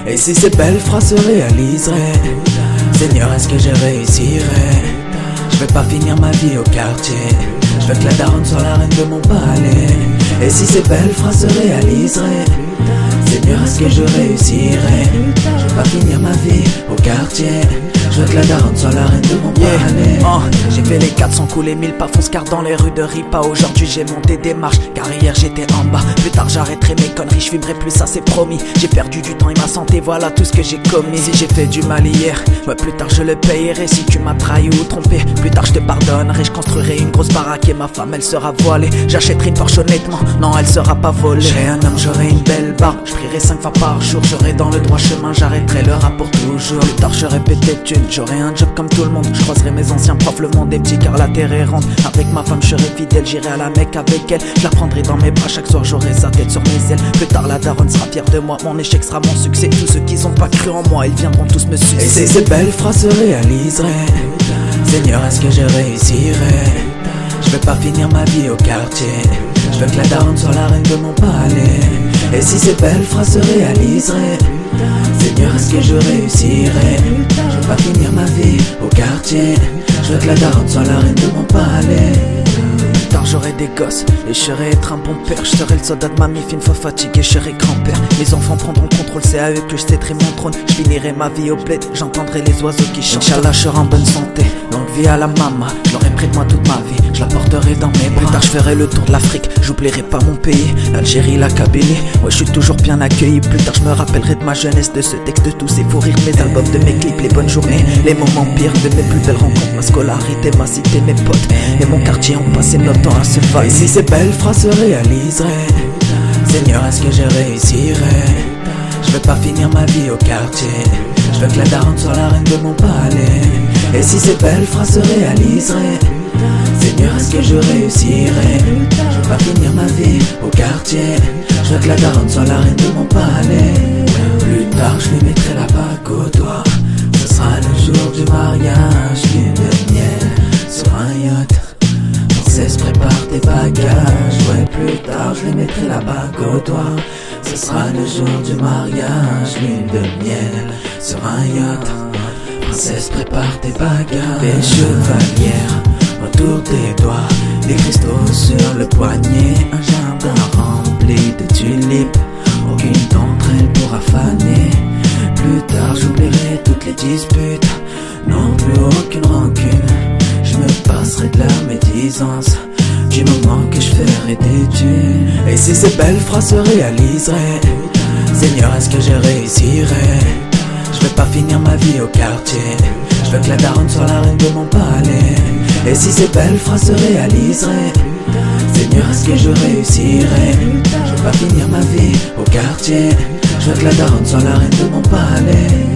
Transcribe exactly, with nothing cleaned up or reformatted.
Et si ces belles phrases se réaliseraient, Seigneur, est-ce que je réussirais? Je veux pas finir ma vie au quartier, je veux que la daronne soit la reine de mon palais. Et si ces belles phrases se réaliseraient, Seigneur, est-ce que je réussirais? Je veux pas finir ma vie au quartier, je veux que la daronne soit la reine de mon palais. Yeah. Oh, j'ai fait les quatre cents coups, les mille pas fonce car dans les rues de Ripa. Aujourd'hui j'ai monté des marches, car hier j'étais en bas. Plus tard j'arrêterai mes conneries, je vivrai plus, ça c'est promis. J'ai perdu du temps et ma santé, voilà tout ce que j'ai commis. Si j'ai fait du mal hier, ouais, plus tard je le payerai. Si tu m'as trahi ou trompé, plus tard je te pardonnerai. Je construirai une grosse baraque et ma femme elle sera voilée. J'achèterai une Porsche honnêtement, non elle sera pas volée. J'serai un homme, j'aurai une belle barbe, je prierai cinq fois par jour. J'aurai dans le droit chemin, j'arrêterai le rap pour toujours. Plus tard je répétais thunes, j'aurai un job comme tout le monde. Je croiserai mes anciens profs, le monde est petit car la terre est ronde. Avec ma femme je serai fidèle, j'irai à la Mecque avec elle. Je la prendrai dans mes bras, chaque soir j'aurai sa tête sur mes ailes. Plus tard la daronne sera fière de moi, mon échec sera mon succès. Tous ceux qui ont pas cru en moi, ils viendront tous me sucer. Et si ces belles phrases se réaliseraient, Seigneur, est-ce que je réussirais? Je veux pas finir ma vie au quartier, je veux que la daronne soit la reine de mon palais. Et si ces belles phrases se réaliseraient, Seigneur, est-ce que je réussirais? Je veux pas finir ma vie au quartier, je veux que la daronne soit la reine de mon palais. Plus tard j'aurai des gosses et je serai être un bon père. Je serai le soldat de mamie, une fois fatigué, je serai grand-père. Mes enfants prendront le contrôle, c'est à eux que je céderai mon trône. Je finirai ma vie au bled, j'entendrai les oiseaux qui chantent. Inch'Allah je serai en bonne santé, longue vie à la mama. Je l'aurai près de moi toute ma vie, je la porterai dans mes bras. Plus tard je ferai le tour de l'Afrique, j'oublierai pas mon pays, l'Algérie, la Kabylie. Ouais je suis toujours bien accueilli. Plus tard je me rappellerai de ma jeunesse, de ce texte, de tous ces fous rires, mes albums, de mes clips, les bonnes journées, les moments pires, de mes plus belles rencontres, ma scolarité, ma cité, mes potes et mon quartier ont passé notre temps à se faire. Et si ces belles phrases se réaliseraient, Seigneur, est-ce que je réussirais? Je veux pas finir ma vie au quartier, je veux que la daronne soit la reine de mon palais. Et si ces belles phrases se réaliseraient, Seigneur, est-ce que je réussirais? Je veux pas finir ma vie au quartier, je veux que la daronne soit la reine de mon palais. Plus tard je lui mettrai la bague au doigt, ce sera le jour du mariage, lune de miel sur un yacht. Princesse, prépare tes bagages, ouais plus tard je lui mettrai la bague au doigt. Ce sera le jour du mariage, lune de miel sur un yacht. Princesse, prépare tes bagages. Des chevalières autour des doigts, des cristaux sur le poignet, un jardin rempli de tulipes, aucune d'entre elles pourra faner. Plus tard j'oublierai toutes les disputes, non plus aucune rancune. Je me passerai de la médisance, du moment que je ferai des thunes. Et si ces belles phrases se réaliseraient, Seigneur, est-ce que je réussirais? Je veux pas finir ma vie au quartier, je veux que la daronne soit la reine de mon palais. Et si ces belles phrases se réaliseraient, Seigneur, est-ce que je réussirais? Je veux pas finir ma vie au quartier, je veux que la daronne soit la reine de mon palais.